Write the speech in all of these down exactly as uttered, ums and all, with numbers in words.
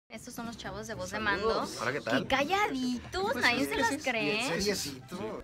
Estos son los chavos de voz de mando. Hola, ¿qué tal? Qué calladitos, pues nadie se las cree. Seriecito.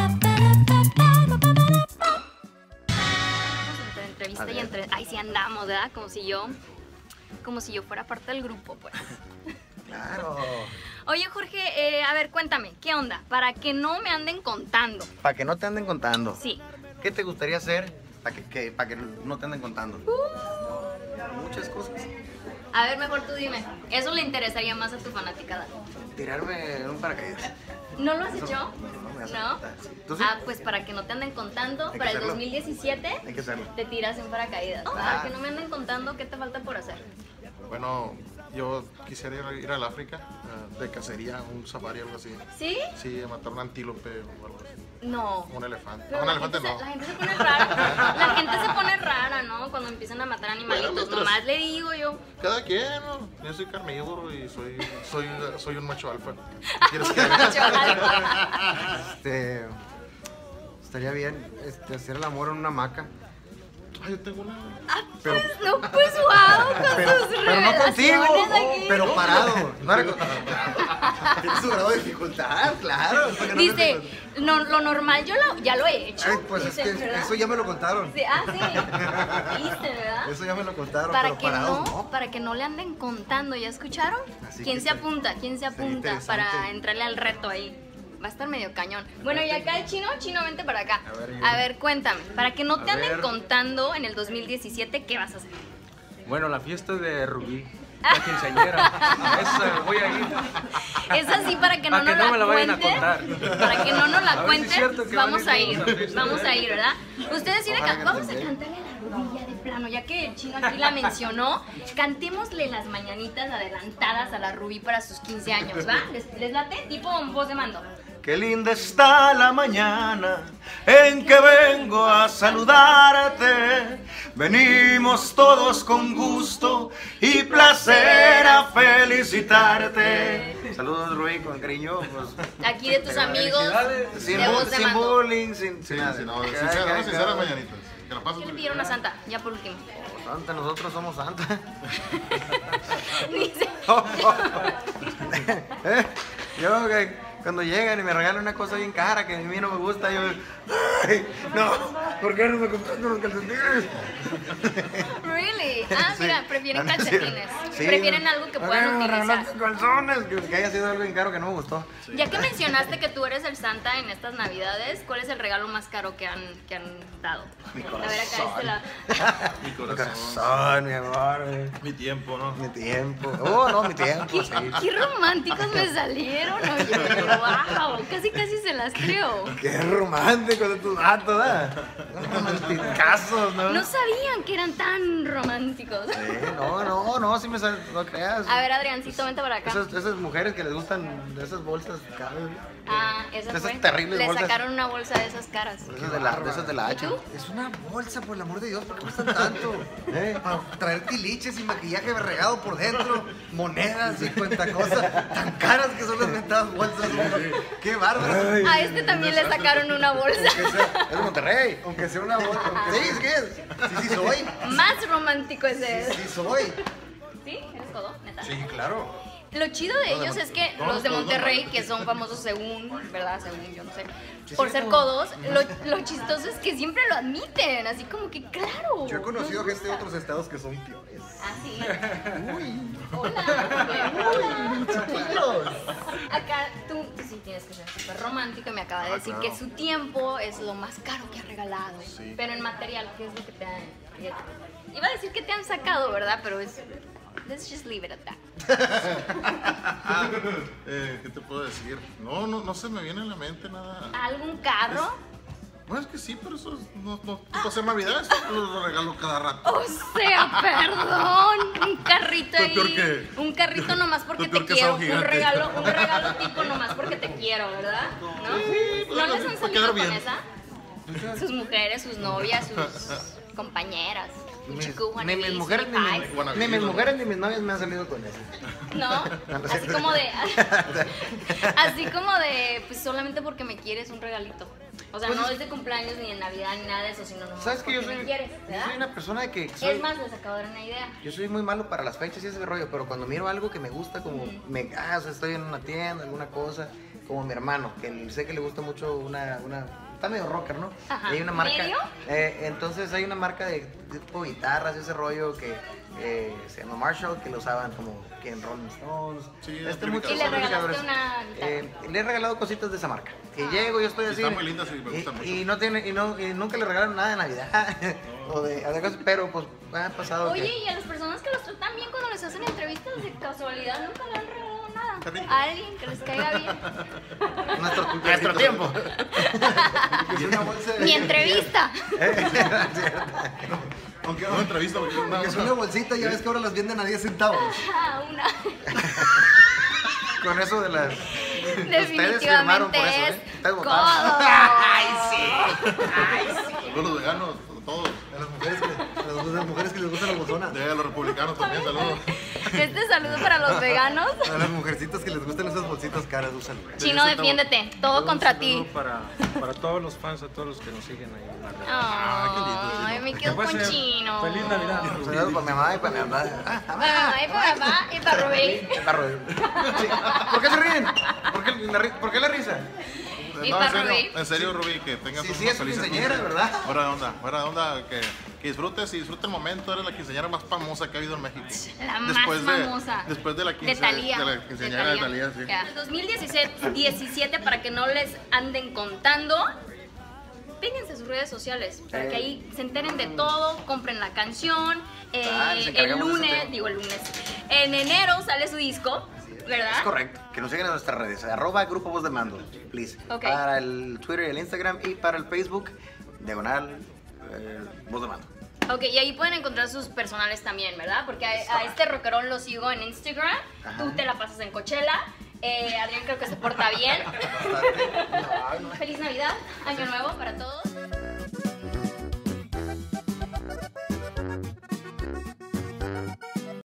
Entre entrevista y entre... Ay, sí andamos, ¿verdad? Como si yo... Como si yo fuera parte del grupo, pues. Claro. Oye, Jorge, eh, a ver, cuéntame, ¿qué onda? Para que no me anden contando. Para que no te anden contando. Sí. ¿Qué te gustaría hacer para que, que, para que no te anden contando? Uh. Muchas cosas. A ver, mejor tú dime. Eso le interesaría más a tu fanaticada. Tirarme en un paracaídas. ¿No lo has Eso, hecho? No, me hace ¿No? falta, sí. ¿Tú sí? Ah, pues para que no te anden contando, Hay que para el hacerlo. dos mil diecisiete Hay que hacerlo. te tiras en paracaídas. Ah. Para que no me anden contando qué te falta por hacer. Bueno, yo quisiera ir, ir al África, uh, de cacería, un safari, algo así. ¿Sí? Sí, a matar un antílope o algo así. No. Un elefante. Pero No, un la elefante gente no. se, la gente se pone rara. La gente se pone rara, ¿no? Cuando empiezan a matar animalitos. Bueno, mientras- Nomás le digo yo. Cada quien, ¿no? Yo soy carnívoro y soy, soy, soy un macho alfa. ¿Quieres que Este, estaría bien este, hacer el amor en una hamaca. Ay, yo tengo una... Ah, Pero- pues no, pues wow, con Pero, sus pero no contigo, revelaciones aquí. pero parado. No era con- Tiene su grado de dificultad, claro. para que no Dice, te- no, lo normal yo lo, ya lo he hecho. Ay, pues es Dice, que ¿verdad? eso ya me lo contaron. Sí, ah, sí. Viste, ¿verdad? Eso ya me lo contaron, Para pero que parados no, no. para que no le anden contando, ¿ya escucharon? Así ¿Quién que se está- apunta? ¿Quién se sería apunta para interesante. entrarle al reto ahí? Va a estar medio cañón. Bueno, y acá el chino, chino, vente para acá. A ver, A ver, cuéntame, para que no te A anden ver. contando en el dos mil diecisiete, ¿qué vas a hacer? Bueno, la fiesta de Rubí, la quinceañera. Esa voy a ir. Es así para que no Para que nos no me la la vayan a cuenten. contar. Para que no nos A la ver si es cuenten, cierto que van a vamos ir a ir. todos a la fiesta, Vamos ¿eh? a ir, ¿verdad? Ustedes ir Ojalá acá, que vamos a nos cantarle a la rodilla de plano, ya que el chino aquí la mencionó. Cantémosle las mañanitas adelantadas a la Rubí para sus quince años, ¿va? ¿Les, les late? Tipo voz de mando. Qué linda está la mañana en que vengo a saludarte. Venimos todos con gusto y placer a felicitarte. Saludos, Rubí, con cariño. Pues, Aquí de tus amigos sin, de bu- voz de sin mando. bullying, sin, Sí, sin nada. sí, no, Que- sincera, que- no, que- sincera mañanitas. Que la pases ¿Qué le muy pidieron a bien. Santa? Ya por último. Santa, nosotros somos Santa. Dice, ¿Eh? Yo que cuando llegan y me regalan una cosa bien cara que a mí no me gusta, yo... Ay, no, ¿por qué no me compraste unos calcetines? really? Ah, Sí. mira, prefieren Ah, no, sí. calcetines. Sí. Prefieren algo que ¿Por puedan qué no me utilizar. regalaste calzones? Que, que haya sido algo bien caro que no me gustó. Ya que mencionaste que tú eres el Santa en estas navidades, ¿cuál es el regalo más caro que han, que han dado? Mi A ver, acá corazón. este la... Mi Mi corazón. corazón, mi amor, mi, Mi tiempo, ¿no? mi tiempo. Oh, no, mi tiempo, ¿Qué, sí. qué románticos me salieron, oye, wow, casi casi se las creo. Qué romántico de tus datos, ¿eh? Romanticazos, ¿no? No sabían que eran tan románticos. Sí, no, no, no, sí me sal... no creas. A ver, Adriancito, vente para acá. Esas, esas mujeres que les gustan de esas bolsas caras. Ah, esa Esas fue. terribles Le bolsas. sacaron una bolsa de esas caras. Esas de la, de esas de la ¿Y H. tú? Es una bolsa, por el amor de Dios, ¿por qué cuestan tanto? ¿Eh? Para traer tiliches y maquillaje regado por dentro, monedas y cuenta cosas tan caras que son las mentadas bolsas. hombre. ¡Qué bárbaro! A este también le sacaron una bolsa. Es de Monterrey. Aunque sea una bolsa. aunque- Sí, sí, es. Sí, sí soy. Más romántico es él. Sí soy. ¿Sí? ¿Eres codo? ¿Neta? Sí, claro. Lo chido de ellos es que no, los de no, no, Monterrey, no. que son famosos según, ¿verdad? Según yo no sé, Sí, por sí, ser como- codos, lo, lo chistoso es que siempre lo admiten, así como que claro. Yo he conocido nos gente de gusta. otros estados que son peores. Ah, sí. Uy. Hola. Hola. Chiquillos. Acá tú, tú sí tienes que ser súper romántico y me acaba de Ah, decir claro. que su tiempo es lo más caro que ha regalado. Sí. Pero en material, ¿qué es lo que te han... Iba a decir que te han sacado, ¿verdad? Pero es... Let's just leave it at that. Ah, eh, ¿qué te puedo decir? No, no, no se me viene a la mente nada. ¿Algún carro? Bueno, es que sí, pero eso es- no, no, no hacer Navidad, eso lo regalo cada rato. O sea, perdón, un carrito ¿Tú ahí, peor que- un carrito nomás porque tú te peor que quiero, Sao un Gigante. regalo, un regalo tipo nomás porque te quiero, ¿verdad? ¿No? Sí, ¿No bueno, les han para salido quedar con bien. esa? Sus mujeres, sus novias, sus compañeras. Mis- Chicu, Ni mis wannabes, mujeres ni, sweetie mis- Wannabe, ni mis ¿no? mujeres ni mis novias me han salido con eso. pies. No, así como de, así como de, pues solamente porque me quieres un regalito. O sea, Pues no es- es de cumpleaños ni en Navidad ni nada de eso, sino no. ¿Sabes que yo soy, quieres, yo ¿verdad? soy una persona de que soy, Es más, les acabo de dar una idea. yo soy muy malo para las fechas y ese rollo, pero cuando miro algo que me gusta, como me, ah, o sea, estoy en una tienda, alguna cosa, como mi hermano, que sé que le gusta mucho una, una está medio rocker, ¿no? Ajá. Y hay una marca, ¿Medio? eh, entonces hay una marca de tipo guitarras, ese rollo que eh, se llama Marshall, que lo usaban como que en Rolling Stones. Sí, este, amplificadores. muchos Y le regalaste amplificadores. una guitarra. Eh, le he regalado cositas de esa marca. Que Ah. llego, yo estoy Sí, así. están muy lindas y me y- gustan mucho. Y, no tiene, y, no, y nunca le regalaron nada de Navidad. o de, o de cosas, pero pues ha pasado. Oye, que, y a las personas que los tratan bien cuando les hacen entrevistas de casualidad nunca le han regalado nada. Qué rico. A alguien que les caiga bien. nuestro, nuestro tiempo. Y una bolsa de- Mi entrevista. Aunque no entrevista porque una, Es una bolsita, ya ves que ahora las venden a diez centavos. Ah, una. Con eso de las. Ustedes firmaron por eso, Definitivamente ¿eh? es Ustedes codo. votaron. Ay, sí. todos los veganos, todos. A las mujeres que, a las mujeres que les gustan las bolsonas. De los republicanos también, saludos. Este saludo para los veganos. A las mujercitas que les gustan esas bolsitas caras, usan. Chino, defiéndete. Todo contra Un ti. saludo Para, para todos los fans, a todos los que nos siguen ahí en la red. Ah, qué lindo, Chino. Ay, me quedo Puede con ser. Chino. Feliz Navidad. Saludos para mi mamá y para mi mamá. Ah, Para mamá y para papá y para Rubén. Perro. Sí. ¿Por qué se ríen? ¿Por qué la, ri- ¿por qué la risa? Y No, para en serio, Rubí. en serio, Rubí, que tengas Sí, unos sí, es felices quinceañera, quince. ¿verdad? Fuera de onda, fuera de onda, que, que disfrutes y disfrute el momento. Eres la quinceañera más famosa que ha habido en México. La Después más de- famosa. Después de la De quince, Thalía. de la quinceañera de Thalía, sí. Ya. dos mil diecisiete, para que no les anden contando, péguense a sus redes sociales, para que ahí se enteren de todo, compren la canción. eh, Ah, les el encargamos ese lunes, tema. digo el lunes, en enero sale su disco, ¿verdad? Es correcto. Que nos sigan en nuestras redes. Arroba Grupo Voz de Mando, please. Ok. Para el Twitter y el Instagram y para el Facebook, diagonal eh, Voz de Mando. Ok, y ahí pueden encontrar sus personales también, ¿verdad? Porque a, a este rockerón lo sigo en Instagram, Ajá. tú te la pasas en Coachella, eh, Adrián creo que se porta bien. Bastante. No, no. Feliz Navidad, Año Nuevo para todos.